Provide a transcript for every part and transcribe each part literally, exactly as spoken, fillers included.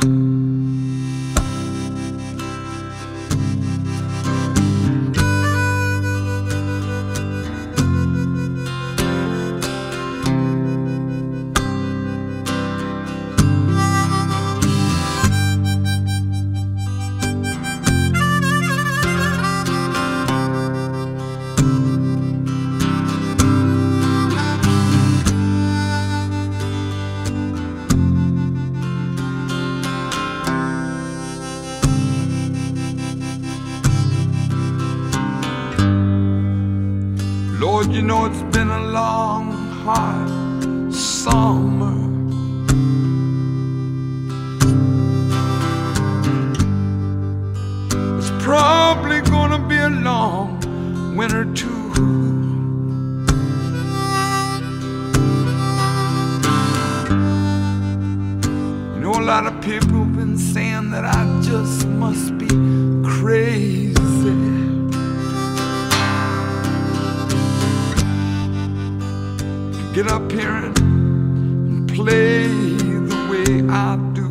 Lord, you know it's been a long, hard summer. It's probably gonna be a long winter too. You know, a lot of people have been saying that I just must be crazy. Get up here and play the way I do.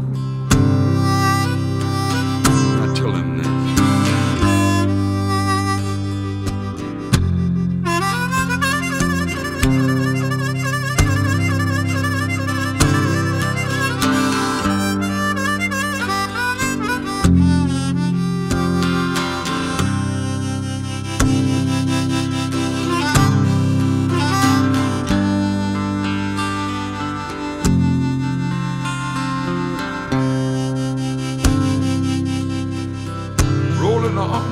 I tell him this. Rolling on,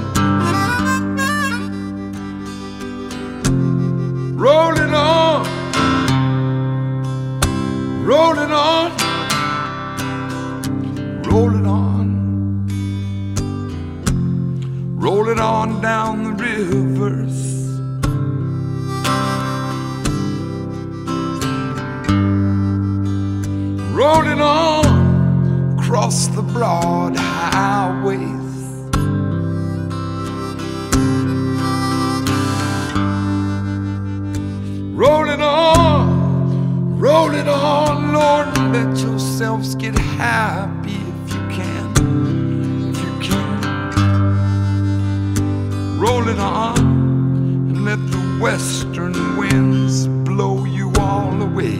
rolling on, rolling on, rolling on, rolling on down the rivers, rolling on across the broad highways. Roll it on, roll it on, Lord, and let yourselves get happy if you can, if you can. Roll it on, and let the western winds blow you all away.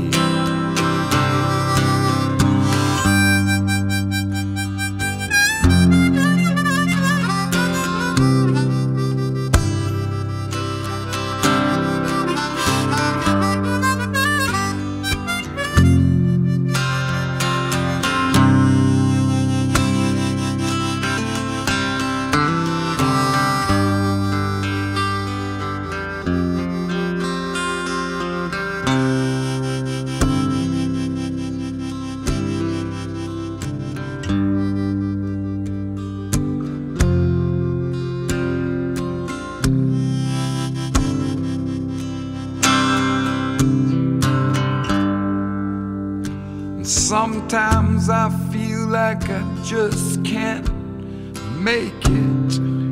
Sometimes I feel like I just can't make it.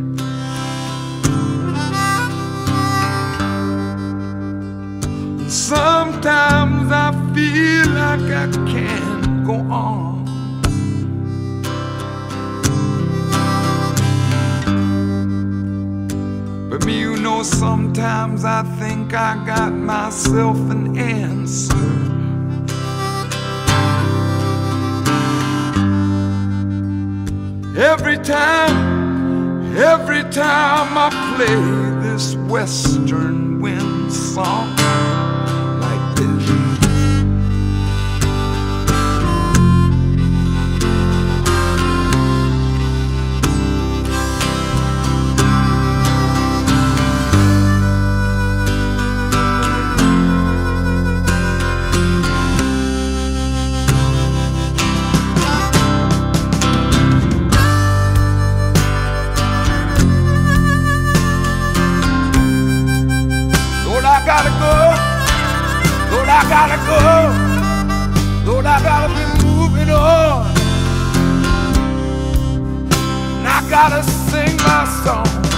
Sometimes I feel like I can't go on. But me, you know, sometimes I think I got myself an answer. Every time, every time I play this western wind song like this. I gotta go, Lord, I gotta go, Lord, I gotta be moving on, and I gotta sing my song.